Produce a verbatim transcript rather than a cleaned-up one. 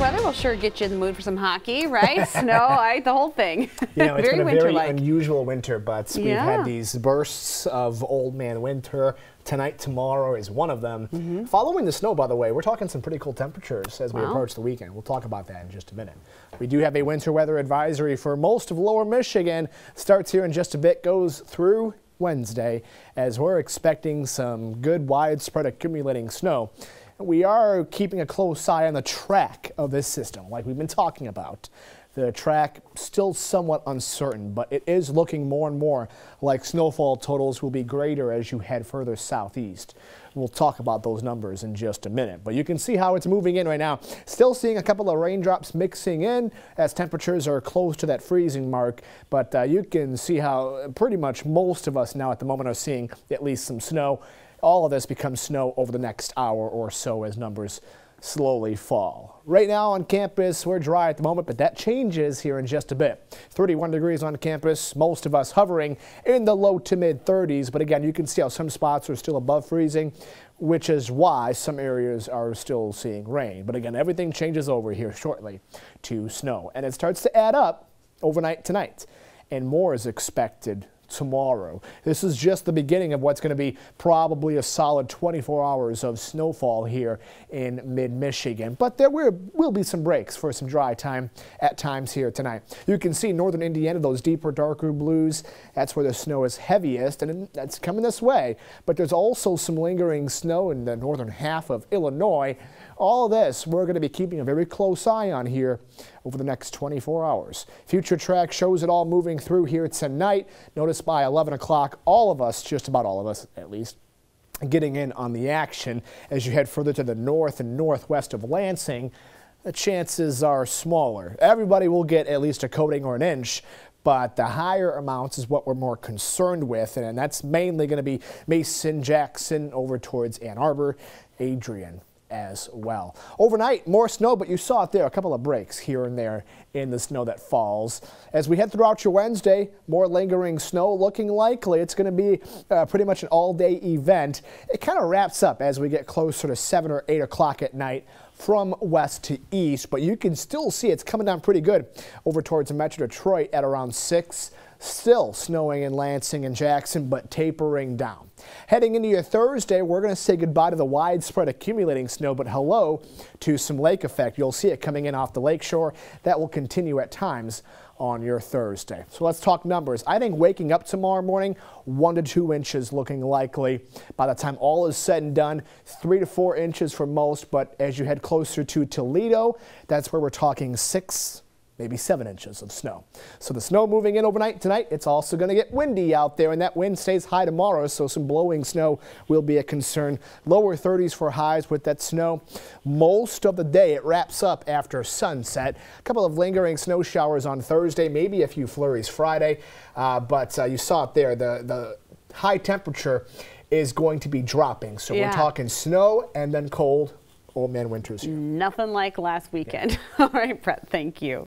weather will sure get you in the mood for some hockey, right? Snow, I, the whole thing. You know, it's very been a very winter-like. unusual winter, but we've Yeah. had these bursts of old man winter. Tonight, tomorrow is one of them. Mm-hmm. Following the snow, by the way, we're talking some pretty cool temperatures as we wow. approach the weekend. We'll talk about that in just a minute. We do have a winter weather advisory for most of lower Michigan. Starts here in just a bit, goes through Wednesday, as we're expecting some good widespread accumulating snow. We are keeping a close eye on the track of this system, like we've been talking about. The track still somewhat uncertain, but it is looking more and more like snowfall totals will be greater as you head further southeast. We'll talk about those numbers in just a minute, but you can see how it's moving in right now. Still seeing a couple of raindrops mixing in as temperatures are close to that freezing mark, but uh, you can see how pretty much most of us now at the moment are seeing at least some snow. All of this becomes snow over the next hour or so as numbers slowly fall. Right now on campus, we're dry at the moment, but that changes here in just a bit. thirty-one degrees on campus, most of us hovering in the low to mid thirties, but again, you can see how some spots are still above freezing, which is why some areas are still seeing rain. But again, everything changes over here shortly to snow, and it starts to add up overnight tonight, and more is expected tomorrow. This is just the beginning of what's going to be probably a solid twenty-four hours of snowfall here in mid-Michigan. But there will, will be some breaks for some dry time at times here tonight. You can see northern Indiana, those deeper, darker blues. That's where the snow is heaviest, and that's coming this way. But there's also some lingering snow in the northern half of Illinois. All this we're going to be keeping a very close eye on here over the next twenty-four hours. Future track shows it all moving through here tonight. Notice by eleven o'clock, all of us, just about all of us at least, getting in on the action. As you head further to the north and northwest of Lansing, the chances are smaller. Everybody will get at least a coating or an inch, but the higher amounts is what we're more concerned with, and that's mainly going to be Mason, Jackson, over towards Ann Arbor, Adrian as well. Overnight, more snow, but you saw it there, a couple of breaks here and there in the snow that falls. As we head throughout your Wednesday, more lingering snow looking likely. It's going to be uh, pretty much an all-day event. It kind of wraps up as we get closer to seven or eight o'clock at night from west to east, but you can still see it's coming down pretty good over towards Metro Detroit at around six. Still snowing in Lansing and Jackson, but tapering down. Heading into your Thursday, we're going to say goodbye to the widespread accumulating snow, but hello to some lake effect. You'll see it coming in off the lakeshore. That will continue at times on your Thursday. So let's talk numbers. I think waking up tomorrow morning, one to two inches looking likely. By the time all is said and done, three to four inches for most, but as you head closer to Toledo, that's where we're talking six, maybe seven inches of snow. So the snow moving in overnight tonight. It's also going to get windy out there, and that wind stays high tomorrow, so some blowing snow will be a concern. Lower thirties for highs with that snow. Most of the day it wraps up after sunset. A couple of lingering snow showers on Thursday, maybe a few flurries Friday, uh, but uh, you saw it there. The, the high temperature is going to be dropping, so yeah. We're talking snow and then cold. Old man winters here. Nothing like last weekend. Yeah. All right, Brett, thank you.